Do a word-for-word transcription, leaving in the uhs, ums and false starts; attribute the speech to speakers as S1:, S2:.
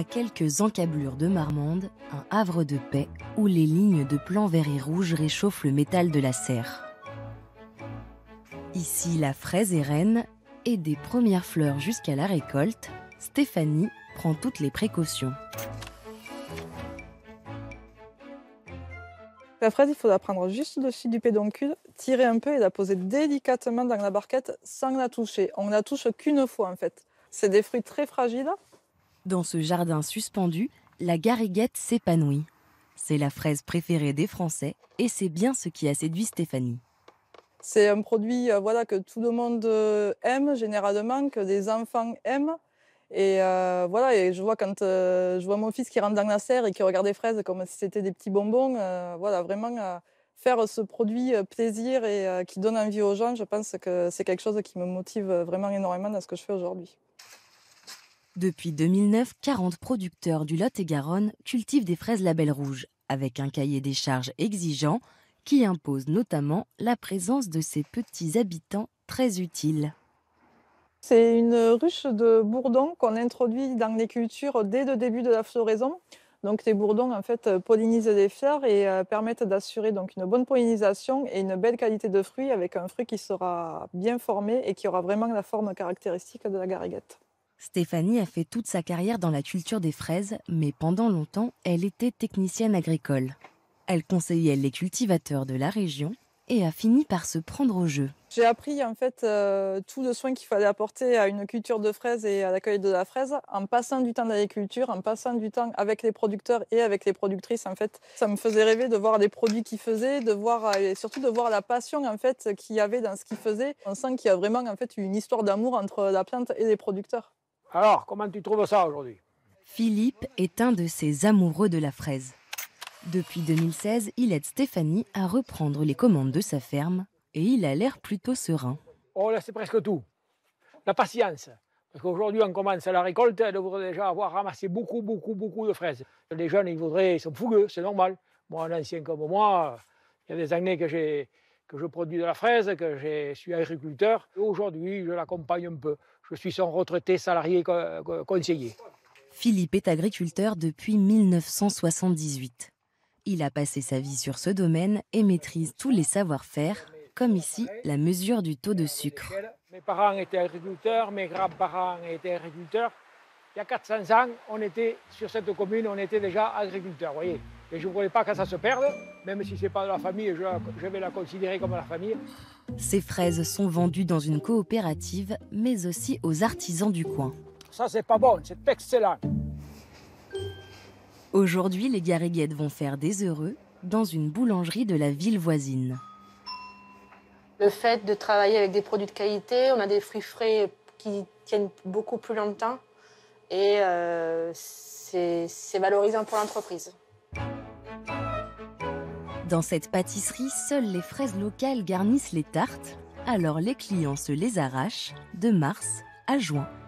S1: À quelques encablures de Marmande, un havre de paix où les lignes de plans verts et rouges réchauffent le métal de la serre. Ici, la fraise est reine et des premières fleurs jusqu'à la récolte, Stéphanie prend toutes les précautions.
S2: La fraise, il faut la prendre juste au-dessus du pédoncule, tirer un peu et la poser délicatement dans la barquette sans la toucher. On ne la touche qu'une fois en fait. C'est des fruits très fragiles.
S1: Dans ce jardin suspendu, la gariguette s'épanouit. C'est la fraise préférée des Français et c'est bien ce qui a séduit Stéphanie.
S2: C'est un produit euh, voilà, que tout le monde euh, aime généralement, que les enfants aiment. Et, euh, voilà, et je vois quand euh, je vois mon fils qui rentre dans la serre et qui regarde les fraises comme si c'était des petits bonbons. Euh, voilà, vraiment euh, faire ce produit euh, plaisir et euh, qui donne envie aux gens, je pense que c'est quelque chose qui me motive vraiment énormément dans ce que je fais aujourd'hui.
S1: Depuis deux mille neuf, quarante producteurs du Lot-et-Garonne cultivent des fraises label rouge, avec un cahier des charges exigeant qui impose notamment la présence de ces petits habitants très utiles.
S2: C'est une ruche de bourdons qu'on introduit dans les cultures dès le début de la floraison. Donc les bourdons en fait pollinisent les fleurs et euh, permettent d'assurer donc une bonne pollinisation et une belle qualité de fruit avec un fruit qui sera bien formé et qui aura vraiment la forme caractéristique de la gariguette.
S1: Stéphanie a fait toute sa carrière dans la culture des fraises, mais pendant longtemps, elle était technicienne agricole. Elle conseillait les cultivateurs de la région et a fini par se prendre au jeu.
S2: J'ai appris en fait euh, tout le soin qu'il fallait apporter à une culture de fraises et à l'accueil de la fraise en passant du temps dans l'agriculture, en passant du temps avec les producteurs et avec les productrices. En fait, ça me faisait rêver de voir les produits qu'ils faisaient, de voir et surtout de voir la passion en fait qu'il y avait dans ce qu'ils faisaient. On sent qu'il y a vraiment en fait une histoire d'amour entre la plante et les producteurs.
S3: Alors, comment tu trouves ça aujourd'hui?
S1: Philippe est un de ces amoureux de la fraise. Depuis deux mille seize, il aide Stéphanie à reprendre les commandes de sa ferme et il a l'air plutôt serein.
S3: Oh là, c'est presque tout. La patience. Parce qu'aujourd'hui, on commence à la récolte, elle devrait déjà avoir ramassé beaucoup, beaucoup, beaucoup de fraises. Les jeunes, ils, voudraient, ils sont fougueux, c'est normal. Moi, un ancien comme moi, il y a des années que, j'ai, que je produis de la fraise, que je suis agriculteur. Aujourd'hui, je l'accompagne un peu. Je suis son retraité salarié conseiller.
S1: Philippe est agriculteur depuis mille neuf cent soixante-dix-huit. Il a passé sa vie sur ce domaine et maîtrise tous les savoir-faire, comme ici la mesure du taux de sucre.
S3: Mes parents étaient agriculteurs, mes grands-parents étaient agriculteurs. Il y a quatre cents ans, on était sur cette commune, on était déjà agriculteurs, voyez. Et je ne voulais pas que ça se perde, même si ce n'est pas de la famille, je, je vais la considérer comme la famille.
S1: Ces fraises sont vendues dans une coopérative, mais aussi aux artisans du coin.
S3: Ça, c'est pas bon, c'est excellent.
S1: Aujourd'hui, les gariguettes vont faire des heureux dans une boulangerie de la ville voisine.
S4: Le fait de travailler avec des produits de qualité, on a des fruits frais qui tiennent beaucoup plus longtemps et euh, c'est, c'est valorisant pour l'entreprise.
S1: Dans cette pâtisserie, seules les fraises locales garnissent les tartes, alors les clients se les arrachent de mars à juin.